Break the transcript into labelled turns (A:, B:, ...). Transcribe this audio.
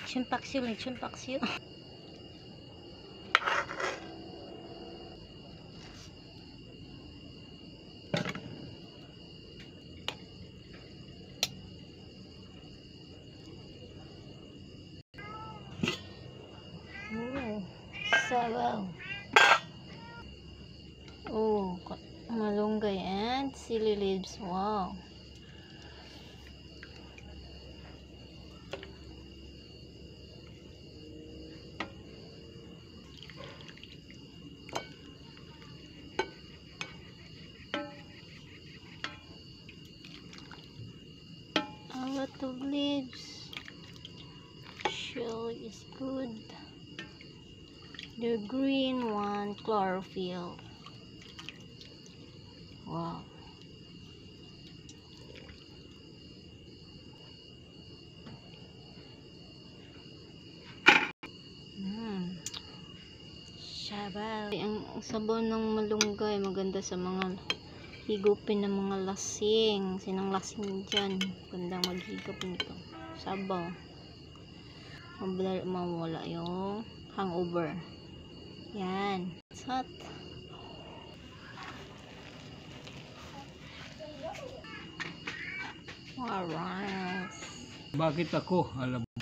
A: Lechon paksiw, lechon paksiw. Oh, sabaw. Oh, malunggay and chili leaves. Wow. A lot of leaves. Chili is good. The green one, chlorophyll. Wow. Sabaw. Ang sabaw ng malunggay maganda sa mga higupin ng mga lasing. Sinang lasing dyan. Gandang maghigop nito. Sabaw. Mawala yung hangover. Yan. It's hot. Alright.
B: Bakit ako? Alam